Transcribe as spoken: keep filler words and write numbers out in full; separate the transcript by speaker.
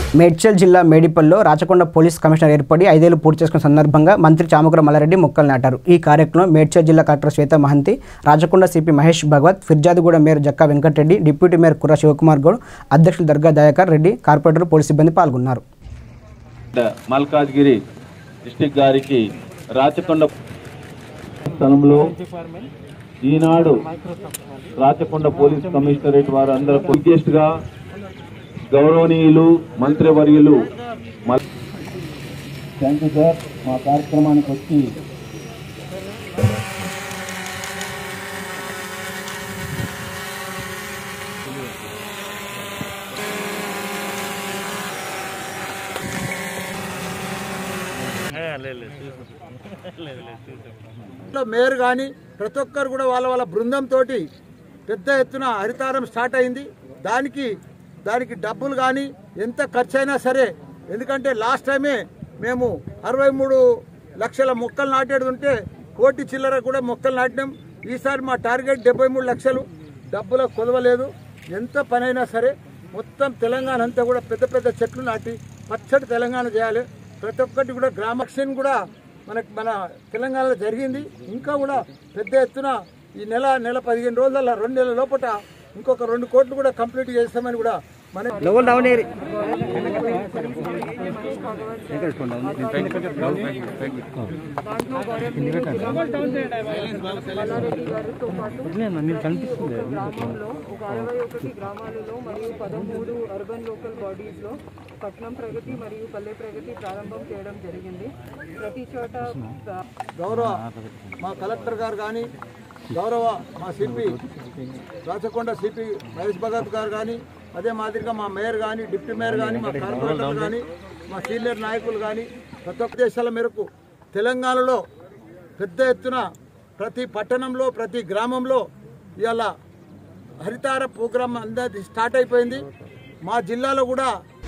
Speaker 1: మేడ్చల్ జిల్లా మేడిపల్లిలో Rachakonda police commissioner ఏర్పడి ఐదేళ్లు పూర్తి చేసుకున్న సందర్భంగా మంత్రి చామకుర మల్లారెడ్డి మొక్కలు నాటారు. ఈ కార్యక్రమంలో మేడ్చల్ జిల్లా collector Shweta Mahanti, Rachakonda CP Mahesh Bhagwat, Peerzadiguda mayor Jakka Venkata Reddy, deputy mayor Kurra Shivakumar Goud, అధ్యక్షులు దర్గా దయాకర్ రెడ్డి, కార్పొరేటర్ పోలీస్ సిబ్బంది పాల్గొన్నారు.
Speaker 2: మల్కాజ్గిరి డిస్ట్రిక్ట్ గారికి రాచకొండ స్థలంలో ఈనాడు రాచకొండ పోలీస్ కమిషనరేట్ వారు అందరూ గెస్ట్ గా గౌరవనీయులు మంత్రివర్యులు థ్యాంక్ యూ సార్ మా కార్యక్రమానికి వచ్చి
Speaker 3: మేయర్ కానీ ప్రతి ఒక్కరు కూడా వాళ్ళ వాళ్ళ బృందంతో పెద్ద ఎత్తున హరితారం స్టార్ట్ అయింది. దానికి దానికి డబ్బులు కానీ ఎంత ఖర్చు అయినా సరే, ఎందుకంటే లాస్ట్ టైమే మేము అరవై మూడు లక్షల మొక్కలు నాటేది ఉంటే కోటి చిల్లర కూడా మొక్కలు నాటినాం. ఈసారి మా టార్గెట్ డెబ్బై మూడు లక్షలు డబ్బుల కొదవలేదు. ఎంత పనైనా సరే మొత్తం తెలంగాణ అంతా కూడా పెద్ద పెద్ద చెట్లు నాటి పచ్చడి తెలంగాణ చేయాలి. ప్రతి ఒక్కటి కూడా గ్రామక్షన్ కూడా మనకు మన తెలంగాణలో జరిగింది. ఇంకా కూడా పెద్ద ఎత్తున ఈ నెల నెల పదిహేను రోజుల రెండు నెలల లోపల ఇంకొక రెండు కోట్లు కూడా కంప్లీట్ చేస్తామని కూడా మన
Speaker 4: మల్లారెడ్డి గారితో పాటు గ్రామంలో ఒక అరవై ఒకటి గ్రామాలలో మరియు పదమూడు అర్బన్ లోకల్ బాడీస్లో పట్టణం ప్రగతి మరియు పల్లె ప్రగతి ప్రారంభం చేయడం జరిగింది. ప్రతి చోట
Speaker 3: గౌరవ మా కలెక్టర్ గారు కానీ, గౌరవ మా సిపి రాచకొండ సిపి మహేష్ భగత్ గారు కానీ, అదే మాదిరిగా మా మేయర్ కానీ, డిప్యూటీ మేయర్ కానీ, మా కార్పొరేటర్ కానీ, మా సీనియర్ నాయకులు కానీ ప్రతి ఒక్క దేశాల మేరకు తెలంగాణలో పెద్ద ఎత్తున ప్రతి పట్టణంలో ప్రతి గ్రామంలో ఇవాళ హరితార ప్రోగ్రాం అందరి స్టార్ట్ అయిపోయింది. మా జిల్లాలో కూడా